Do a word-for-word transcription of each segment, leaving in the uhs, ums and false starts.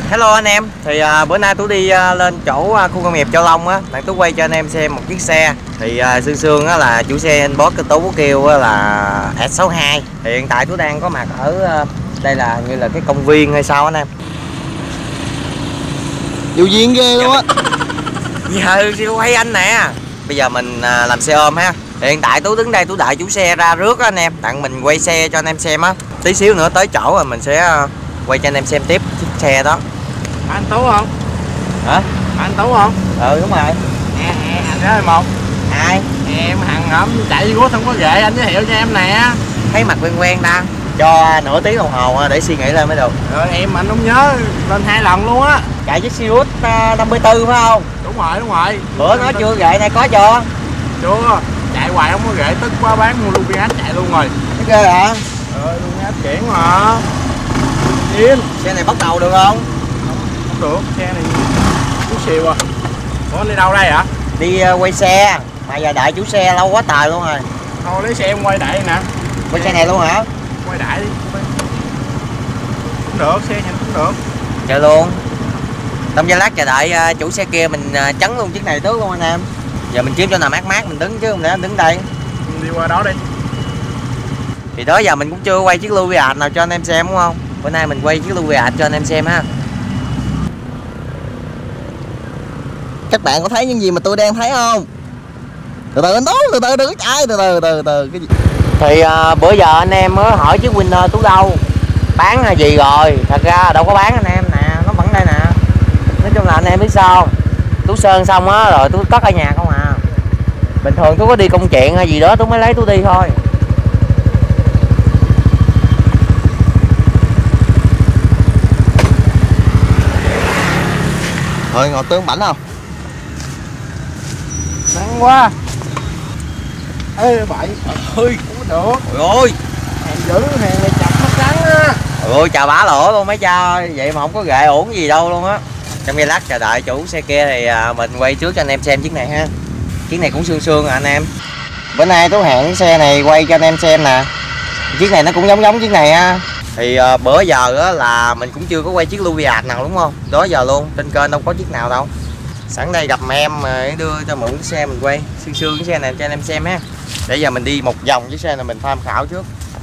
Hello anh em, thì uh, bữa nay Tú đi uh, lên chỗ uh, khu công nghiệp Châu Long á, bạn Tú quay cho anh em xem một chiếc xe. Thì uh, sương sương á là chủ xe inbox cái Tú kêu uh, là S sáu hai. Thì hiện tại Tú đang có mặt ở uh, đây là như là cái công viên hay sao anh em. Điều duyên ghê luôn á. Giờ siêu quay anh nè. Bây giờ mình uh, làm xe ôm ha. Thì hiện tại Tú đứng đây Tú đợi chủ xe ra rước á anh em, tặng mình quay xe cho anh em xem á. Tí xíu nữa tới chỗ rồi mình sẽ uh, quay cho anh em xem tiếp chiếc xe đó. Anh Tú không? Hả? Anh Tú không? Ừ đúng rồi. Nè nè anh đó một. Ai? Em hàng ngẫm chạy guốc không có ghệ, anh giới thiệu cho em nè. Thấy mặt quen quen ta. Cho nửa tiếng đồng hồ để suy nghĩ lên mới được. Rồi em anh không nhớ lên hai lần luôn á. Chạy chiếc Sirius năm mươi tư phải không? Đúng rồi đúng rồi. Bữa nó chưa ghệ này có chưa? Chưa. Chạy hoài không có ghệ, tức quá bán mua luôn Lumiat chạy luôn rồi. Cái ghê hả? Ờ Lumiat chuyển mà. Yên. Xe này bắt đầu được không? Không được, xe này chút xìu à. Ủa anh đi đâu đây hả? Đi uh, quay xe, mà giờ đợi chủ xe lâu quá trời luôn rồi. Thôi lấy xe em quay đại nè. Quay xe này luôn hả? Quay đại đi. Cũng được, xe nhìn cũng được. Chờ luôn. Trong giây lát chờ đợi uh, chủ xe kia mình uh, chấn luôn chiếc này trước luôn anh em. Giờ mình kiếm cho nào mát mát mình đứng chứ không để đứng đây. Đi qua đó đi. Thì đó giờ mình cũng chưa quay chiếc Lumiat nào cho anh em xem đúng không? Bữa nay mình quay chiếc Lumiat cho anh em xem ha. Các bạn có thấy những gì mà tôi đang thấy không? Từ từ anh Tú, từ từ đừng chạy, từ từ từ từ cái gì? Thì uh, bữa giờ anh em mới hỏi chiếc Winner Tú đâu, bán hay gì rồi? Thật ra đâu có bán anh em nè, nó vẫn đây nè. Nói chung là anh em biết sao không? Tú sơn xong á rồi Tú cất ở nhà không à. Bình thường Tú có đi công chuyện hay gì đó Tú mới lấy Tú đi thôi. Thôi ngồi tướng bảnh không? Nắng quá. Ê bậy. Ơi cũng được. Trời ơi. Hàng dữ, hàng này chặt mất trắng á. Trời ơi chà bá lỗ luôn mấy cha. Vậy mà không có ghệ ổn gì đâu luôn á. Trong giây lát chờ đợi chủ xe kia thì mình quay trước cho anh em xem chiếc này ha. Chiếc này cũng sương sương à anh em. Bữa nay Tú hẹn xe này quay cho anh em xem nè. Chiếc này nó cũng giống giống chiếc này ha. Thì uh, bữa giờ á, là mình cũng chưa có quay chiếc Lumiat nào đúng không? Đó giờ luôn, trên kênh đâu có chiếc nào đâu. Sẵn đây gặp em mà đưa cho mượn cái xe mình quay sương sương cái xe này cho anh em xem ha. Để giờ mình đi một vòng chiếc xe này mình tham khảo trước.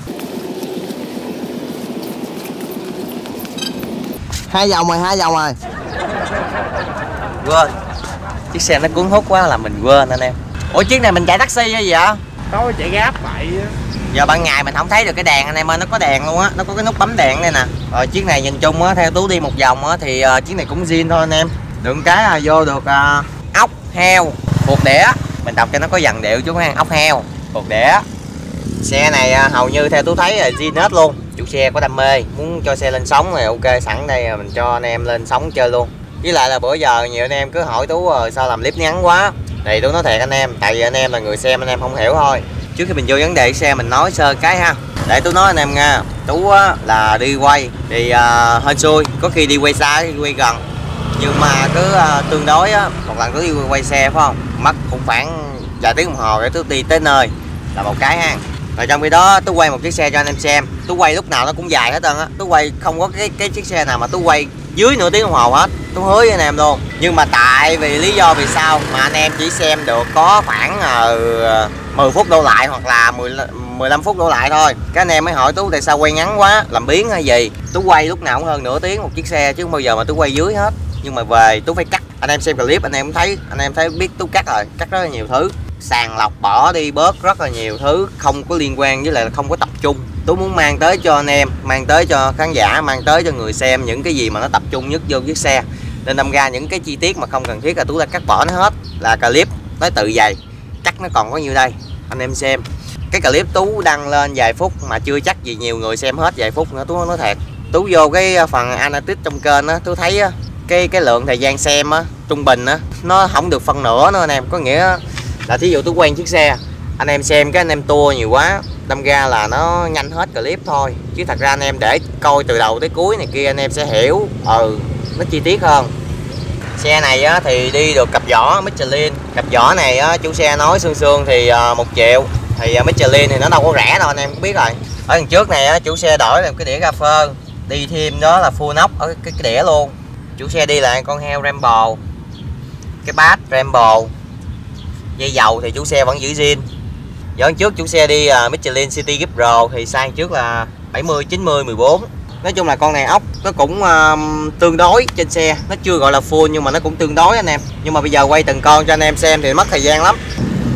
Hai vòng rồi, hai vòng rồi. Quên. Chiếc xe nó cuốn hút quá là mình quên anh em. Ủa chiếc này mình chạy taxi hay gì vậy? Tối chạy gáp vậy. Giờ ban ngày mình không thấy được cái đèn anh em ơi, nó có đèn luôn á, nó có cái nút bấm đèn đây nè. Rồi chiếc này nhìn chung á, theo Tú đi một vòng á thì uh, chiếc này cũng zin thôi anh em. Được cái là vô được uh, ốc heo, hột đĩa. Mình đọc cho nó có dàn điệu chút ha, ốc heo, hột đĩa. Xe này uh, hầu như theo Tú thấy là zin hết luôn. Chủ xe có đam mê, muốn cho xe lên sóng này ok, sẵn đây mình cho anh em lên sóng chơi luôn. Với lại là bữa giờ nhiều anh em cứ hỏi Tú rồi sao làm clip ngắn quá. Thì Tú nói thiệt anh em, tại vì anh em là người xem anh em không hiểu thôi. Trước khi mình vô vấn đề xe mình nói sơ cái ha. Để Tú nói anh em nha, Tú á, là đi quay thì uh, hên xui, có khi đi quay xa đi quay gần. Nhưng mà cứ uh, tương đối á, một lần Tú đi quay xe phải không? Mất cũng khoảng vài tiếng đồng hồ để Tú đi tới nơi là một cái ha. Rồi trong khi đó Tú quay một chiếc xe cho anh em xem. Tú quay lúc nào nó cũng dài hết trơn á. Tú quay không có cái cái chiếc xe nào mà Tú quay dưới nửa tiếng đồng hồ hết. Tú hứa với anh em luôn. Nhưng mà tại vì lý do vì sao mà anh em chỉ xem được có khoảng uh, mười phút đổ lại hoặc là mười lăm phút đổ lại thôi. Các anh em mới hỏi Tú tại sao quay ngắn quá, làm biếng hay gì. Tú quay lúc nào cũng hơn nửa tiếng một chiếc xe chứ không bao giờ mà Tú quay dưới hết. Nhưng mà về Tú phải cắt. Anh em xem clip anh em thấy, anh em thấy biết Tú cắt rồi, cắt rất là nhiều thứ. Sàng lọc bỏ đi bớt rất là nhiều thứ không có liên quan với lại là không có tập trung. Tú muốn mang tới cho anh em, mang tới cho khán giả, mang tới cho người xem những cái gì mà nó tập trung nhất vô chiếc xe. Nên đâm ra những cái chi tiết mà không cần thiết là Tú đã cắt bỏ nó hết. Là clip tới tự dày cắt nó còn có nhiêu đây anh em xem. Cái clip Tú đăng lên vài phút mà chưa chắc gì nhiều người xem hết vài phút nữa. Tú nói thiệt, Tú vô cái phần analytics trong kênh á, Tú thấy á, cái cái lượng thời gian xem á trung bình á nó không được phân nửa nữa anh em. Có nghĩa là thí dụ Tú quen chiếc xe, anh em xem cái anh em tua nhiều quá, đâm ra là nó nhanh hết clip thôi. Chứ thật ra anh em để coi từ đầu tới cuối này kia anh em sẽ hiểu ừ nó chi tiết hơn. Xe này á, thì đi được cặp vỏ Michelin. Cặp vỏ này á, chủ xe nói sương sương thì uh, một triệu. Thì uh, Michelin thì nó đâu có rẻ đâu anh em cũng biết rồi. Ở đằng trước này á, chủ xe đổi làm cái đĩa cà phê, đi thêm đó là full nóc ở cái, cái, cái đĩa luôn. Chủ xe đi lại con heo Rambo, cái bát Rambo. Dây dầu thì chủ xe vẫn giữ zin. Giờ trước chủ xe đi uh, Michelin City Gip Pro thì size trước là bảy mươi, chín mươi, mười bốn. Nói chung là con này ốc nó cũng uh, tương đối trên xe, nó chưa gọi là full nhưng mà nó cũng tương đối anh em. Nhưng mà bây giờ quay từng con cho anh em xem thì mất thời gian lắm.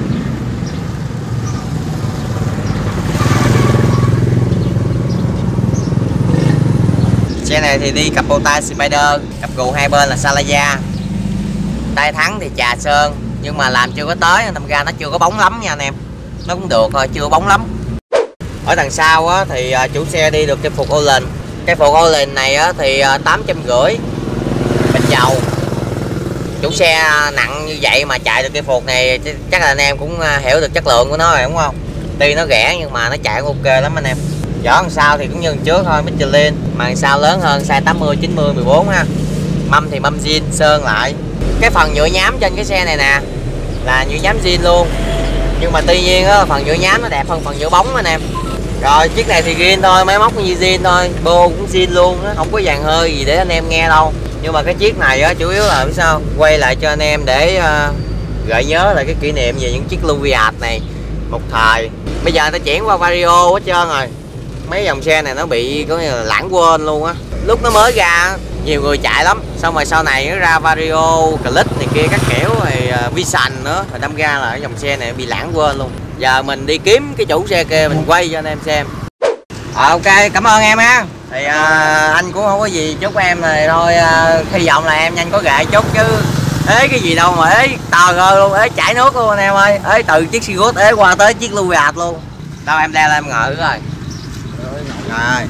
Xe này thì đi cặp bô tay Spider, cặp gù hai bên là Salaya. Tay thắng thì trà sơn nhưng mà làm chưa có tới, thành ra nó chưa có bóng lắm nha anh em. Nó cũng được thôi, chưa bóng lắm. Ở đằng sau á, thì chủ xe đi được cái phục Olin. Cái phục Olin này á, thì tám trăm rưỡi bình dầu. Chủ xe nặng như vậy mà chạy được cái phục này chắc là anh em cũng hiểu được chất lượng của nó rồi đúng không? Tuy nó rẻ nhưng mà nó chạy ok lắm anh em. Vỏ đằng sau thì cũng như đằng trước thôi, Michelin. Mà đằng sau lớn hơn, size tám mươi, chín mươi, mười bốn ha. Mâm thì mâm zin sơn lại. Cái phần nhựa nhám trên cái xe này nè là nhựa nhám zin luôn. Nhưng mà tuy nhiên á, phần nhựa nhám nó đẹp hơn phần nhựa bóng anh em. Rồi chiếc này thì zin thôi, máy móc như zin thôi, bô cũng zin luôn á, không có dàn hơi gì để anh em nghe đâu. Nhưng mà cái chiếc này á, chủ yếu là biết sao, quay lại cho anh em để uh, gợi nhớ lại cái kỷ niệm về những chiếc Luviat này một thời. Bây giờ người ta chuyển qua Vario hết trơn rồi. Mấy dòng xe này nó bị có như là lãng quên luôn á. Lúc nó mới ra nhiều người chạy lắm, xong rồi sau này nó ra Vario, Click này kia các kiểu rồi uh, Vision nữa, rồi đâm ra là cái dòng xe này bị lãng quên luôn. Giờ mình đi kiếm cái chủ xe kia mình quay cho anh em xem. À, ok, cảm ơn em ha. Thì uh, anh cũng không có gì chúc em này thôi, uh, hy vọng là em nhanh có gậy chút chứ ế cái gì đâu mà ế tờ gơ luôn, ế chảy nước luôn anh em ơi. Ế từ chiếc Sigut ế qua tới chiếc Luviat luôn. Đâu em leo lên em ngợi rồi. Rồi.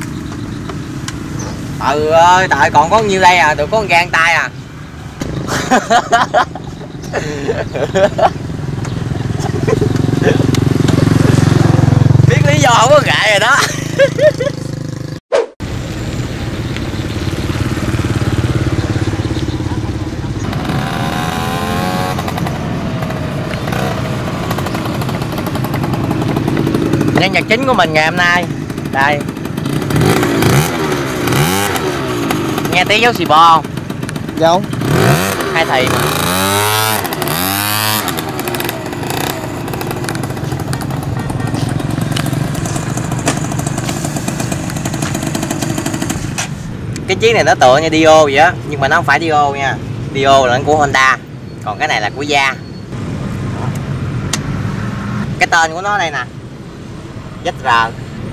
Ừ ơi, tại còn có nhiêu đây à, được có con gan tay à. Biết lý do không có gậy rồi đó. Nhân vật chính của mình ngày hôm nay đây, nghe tiếng dấu xì bo không? Giống Hai thì mà. Cái chiếc này nó tựa như Dio vậy á, nhưng mà nó không phải Dio nha. Dio là của Honda, còn cái này là của Gia. Cái tên của nó đây nè, Z R.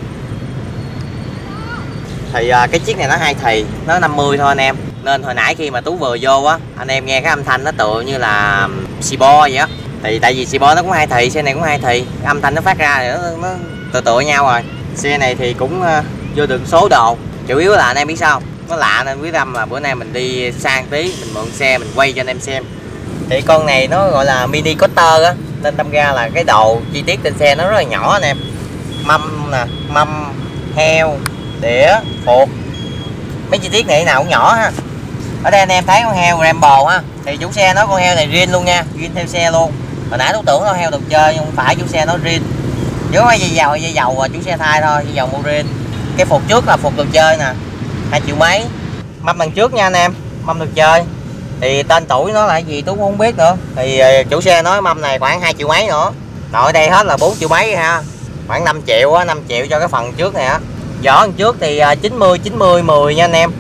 Thì uh, cái chiếc này nó hai thì, nó năm mươi thôi anh em. Nên hồi nãy khi mà Tú vừa vô á, anh em nghe cái âm thanh nó tựa như là xì bo vậy á. Thì tại vì xì bo nó cũng hai thì, xe này cũng hai thì, cái âm thanh nó phát ra thì nó, nó tựa tựa nhau rồi. Xe này thì cũng uh, vô được số đồ. Chủ yếu là anh em biết sao, nó lạ nên quyết tâm là bữa nay mình đi sang tí, mình mượn xe mình quay cho anh em xem. Thì con này nó gọi là mini coaster á, nên đâm ra là cái đồ chi tiết trên xe nó rất là nhỏ anh em. Mâm nè, mâm, heo, đĩa, phuộc, mấy chi tiết này nào cũng nhỏ ha. Ở đây anh em thấy con heo Rambo ha, thì chủ xe nói con heo này riêng luôn nha, riêng theo xe luôn. Hồi nãy tôi tưởng nó heo đồ chơi nhưng không phải, chủ xe nó riêng. Chỉ có dây dầu, dây dầu chủ xe thay thôi, dây dầu mua riêng. Cái phục trước là phục đồ chơi nè, hai triệu mấy. Mâm đằng trước nha anh em, mâm đồ chơi. Thì tên tuổi nó là gì tôi cũng không biết nữa. Thì chủ xe nói mâm này khoảng hai triệu mấy nữa. Nội đây hết là bốn triệu mấy ha. Khoảng năm triệu á, năm triệu cho cái phần trước này á. Vỏ trước thì chín mươi, chín mươi, mười nha anh em.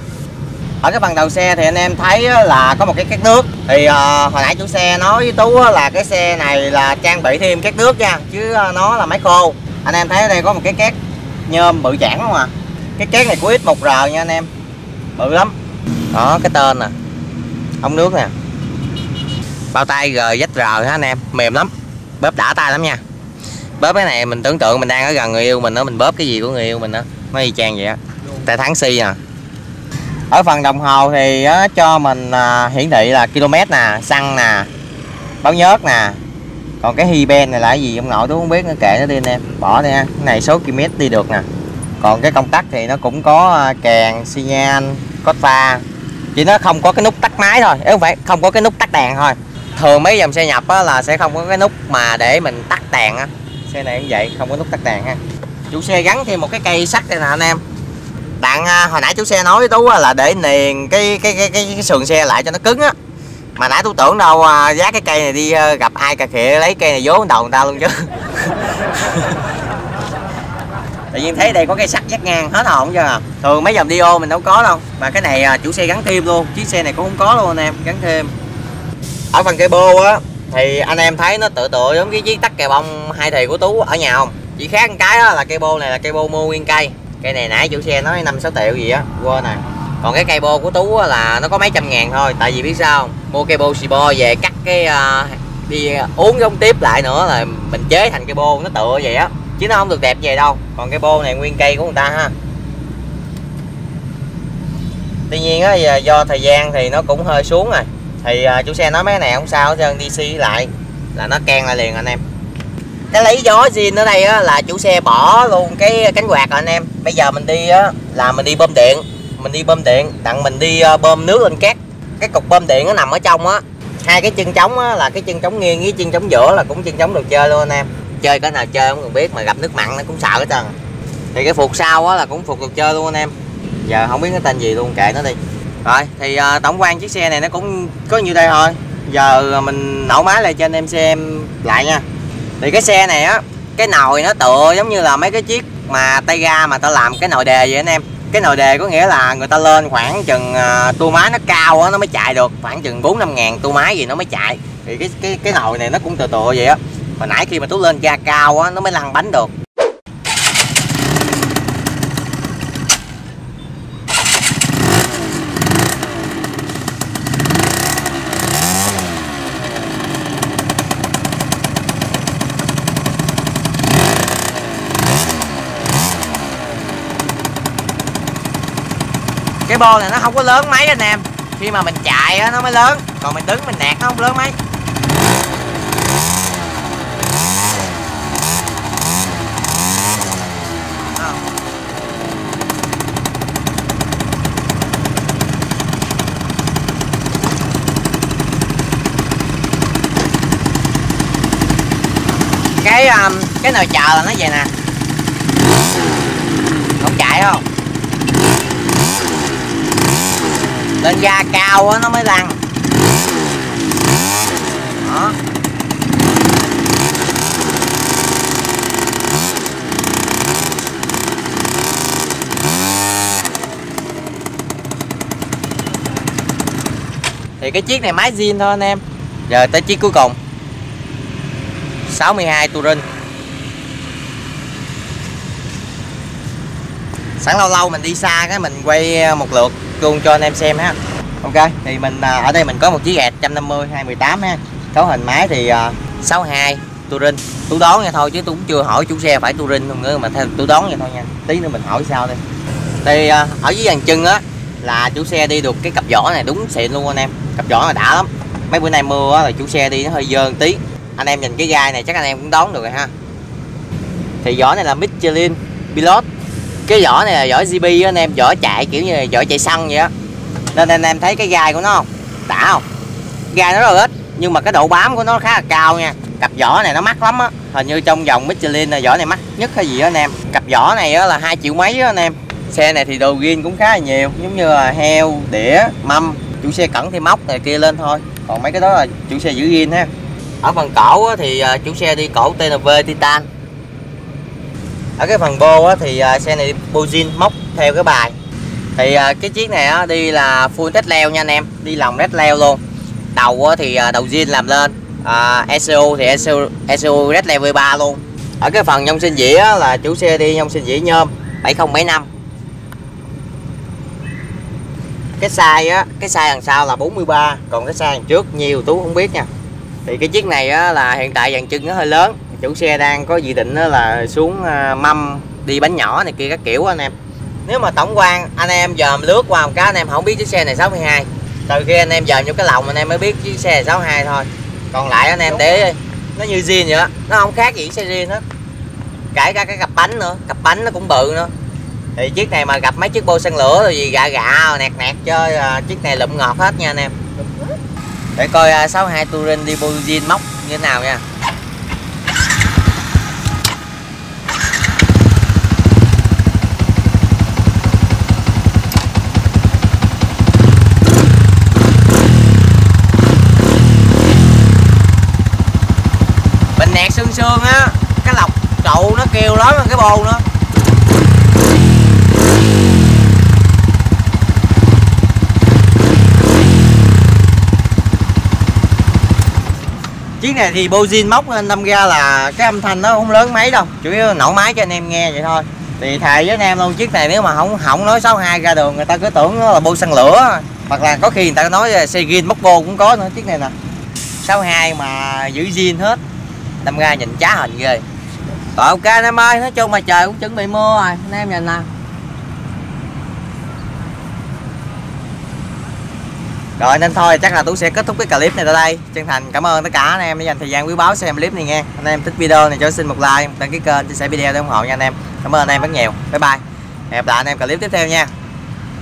Ở cái phần đầu xe thì anh em thấy là có một cái két nước. Thì uh, hồi nãy chủ xe nói với Tú là cái xe này là trang bị thêm két nước nha, chứ nó là máy khô. Anh em thấy ở đây có một cái két nhôm bự chản không à. Cái két này của X một R nha anh em, bự lắm. Đó cái tên nè, ống nước nè, bao tay G Z R ha anh em, mềm lắm, bóp đã tay lắm nha. Bóp cái này mình tưởng tượng mình đang ở gần người yêu mình đó, mình bóp cái gì của người yêu mình đó, nó y chang vậy á. Tay thắng xi nè. Ở phần đồng hồ thì á, cho mình à, hiển thị là km nè, xăng nè, báo nhớt nè. Còn cái hi ben này là cái gì ông nội tôi không biết nữa, kệ nó đi anh em, bỏ đi ha. Cái này số km đi được nè. Còn cái công tắc thì nó cũng có kèn, xi nhan, code pha, chỉ nó không có cái nút tắt máy thôi, không phải không có cái nút tắt đèn thôi. Thường mấy dòng xe nhập á, là sẽ không có cái nút mà để mình tắt đèn á. Xe này cũng vậy, không có nút tắt đèn ha. Chủ xe gắn thêm một cái cây sắt đây nè anh em. Bạn hồi nãy chủ xe nói với Tú là để niền cái cái cái cái, cái sườn xe lại cho nó cứng á, mà nãy Tú tưởng đâu giá cái cây này đi gặp ai cà khịa lấy cây này vố đầu người ta luôn chứ. Tự nhiên thấy đây có cây sắt dắt ngang hết hồn chưa à. Thường mấy dòng Dio mình đâu có đâu, mà cái này chủ xe gắn thêm luôn, chiếc xe này cũng không có luôn anh em, gắn thêm. Ở phần cây bô á thì anh em thấy nó tựa tựa giống cái chiếc tắc kè bông hai thì của Tú ở nhà không, chỉ khác một cái đó là cây bô này là cây bô mua nguyên cây. Cây này nãy chủ xe nói năm sáu triệu gì á, quên này. Còn cái cây bô của Tú là nó có mấy trăm ngàn thôi, tại vì biết sao không? Mua cây bô xì bo về cắt cái uh, đi uống giống tiếp lại nữa là mình chế thành cây bô nó tựa vậy á, chứ nó không được đẹp về đâu. Còn cây bô này nguyên cây của người ta ha. Tuy nhiên á do thời gian thì nó cũng hơi xuống rồi, thì uh, chủ xe nói mấy cái này không sao hết trơn, đi xi lại là nó can lại liền anh em. Cái lấy gió zin ở đây á là chủ xe bỏ luôn cái cánh quạt rồi anh em. Bây giờ mình đi á là mình đi bơm điện, mình đi bơm điện đặng mình đi bơm nước lên cát. Cái cục bơm điện nó nằm ở trong á, hai cái chân trống á là cái chân trống nghiêng với chân trống giữa là cũng chân trống đồ chơi luôn anh em. Chơi cái nào chơi không cần biết, mà gặp nước mặn nó cũng sợ hết trơn. Thì cái phuộc sau á là cũng phuộc đồ chơi luôn anh em. Giờ không biết cái tên gì luôn, kệ nó đi. Rồi thì uh, tổng quan chiếc xe này nó cũng có như đây thôi. Giờ mình nổ máy lại cho anh em xem lại nha. Thì cái xe này á, cái nồi nó tựa giống như là mấy cái chiếc mà tay ga mà ta làm cái nồi đề vậy anh em. Cái nồi đề có nghĩa là người ta lên khoảng chừng uh, tua máy nó cao á nó mới chạy được, khoảng chừng bốn năm ngàn tua máy gì nó mới chạy. Thì cái cái cái nồi này nó cũng tựa tựa vậy á. Hồi nãy khi mà Tú lên ga cao á nó mới lăn bánh được. Cái bô này nó không có lớn mấy anh em, khi mà mình chạy á nó mới lớn, còn mình đứng mình nạt nó không lớn mấy. Cái cái nồi chờ là nó vậy nè, không chạy không, lên ga cao á nó mới lăn đó. Thì cái chiếc này máy zin thôi anh em. Giờ tới chiếc cuối cùng sáu mươi hai Touring. Sẵn lâu lâu mình đi xa cái mình quay một lượt luôn cho anh em xem ha. Ok, thì mình ở đây mình có một chiếc gạt một trăm năm mươi hai một tám ha. Cấu hình máy thì sáu mươi hai Touring. Tú đón nha thôi chứ tôi cũng chưa hỏi chủ xe phải Touring không nữa, mà theo tôi đón vậy thôi nha. Tí nữa mình hỏi sao đây. Thì ở dưới dàn chân á là chủ xe đi được cái cặp vỏ này đúng xịn luôn anh em. Cặp vỏ này đã lắm. Mấy bữa nay mưa á là chủ xe đi nó hơi dơ một tí. Anh em nhìn cái gai này chắc anh em cũng đón được rồi ha. Thì vỏ này là Michelin Pilot. Cái vỏ này là vỏ giê bê á anh em, vỏ chạy kiểu như là vỏ chạy xăng vậy á. Nên anh em thấy cái gai của nó không? Đã không? Gai nó rất là ít nhưng mà cái độ bám của nó khá là cao nha. Cặp vỏ này nó mắc lắm á. Hình như trong dòng Michelin là vỏ này mắc nhất hay gì đó anh em. Cặp vỏ này á là hai triệu mấy á anh em. Xe này thì đồ ghiên cũng khá là nhiều, giống như là heo, đĩa, mâm. Chủ xe cẩn thêm móc này kia lên thôi. Còn mấy cái đó là chủ xe giữ ghiên ha. Ở phần cổ thì chủ xe đi cổ tê en vê Titan. Ở cái phần bô thì xe này bô zin móc theo cái bài. Thì cái chiếc này đi là full red leo nha anh em, đi lòng red leo luôn. Đầu thì đầu zin làm lên, à, e xê u thì e xê u red leo vê ba luôn. Ở cái phần nhông sinh dĩa là chủ xe đi nhông sinh dĩa nhôm bảy không bảy năm. Cái size á, cái size đằng sau là bốn mươi ba, còn cái size đằng trước nhiều Tú không biết nha. Thì cái chiếc này á, là hiện tại dàn chân nó hơi lớn, chủ xe đang có dự định là xuống mâm đi bánh nhỏ này kia các kiểu anh em. Nếu mà tổng quan anh em dòm lướt qua một cái anh em không biết chiếc xe này sáu mươi hai. Từ khi anh em dòm vô cái lòng anh em mới biết chiếc xe này sáu mươi hai thôi. Còn lại anh em để nó như zin vậy đó, nó không khác gì xe zin hết. Kể cả cái cặp bánh nữa, cặp bánh nó cũng bự nữa. Thì chiếc này mà gặp mấy chiếc bô xăng lửa rồi gì gạ gạ nẹt nẹt chơi, chiếc này lụm ngọt hết nha anh em. Để coi sáu mươi hai Touring đi bô zin móc như thế nào nha. nẹt sương sương á, cái lọc trậu nó kêu lớn hơn cái bô nữa. Chiếc này thì bô zin móc nên đâm ra là cái âm thanh nó không lớn mấy đâu, chủ yếu nổ máy cho anh em nghe vậy thôi. Thì thề với anh em luôn, chiếc này nếu mà không không nói sáu hai ra đường người ta cứ tưởng nó là bô xăng lửa, hoặc là có khi người ta nói xe zin móc bô cũng có nữa. Chiếc này nè sáu hai mà giữ zin hết, đâm ra nhìn chá hình ghê. Rồi ok anh em ơi, nói chung mà trời cũng chuẩn bị mưa rồi anh em nhìn nè. Rồi nên thôi chắc là Tú sẽ kết thúc cái clip này tại đây. Chân thành cảm ơn tất cả anh em đã dành thời gian quý báu xem clip này nha. Anh em thích video này cho xin một like, đăng ký kênh, chia sẻ video để ủng hộ nha anh em. Cảm ơn anh em rất nhiều. Bye bye. Hẹn gặp lại anh em clip tiếp theo nha.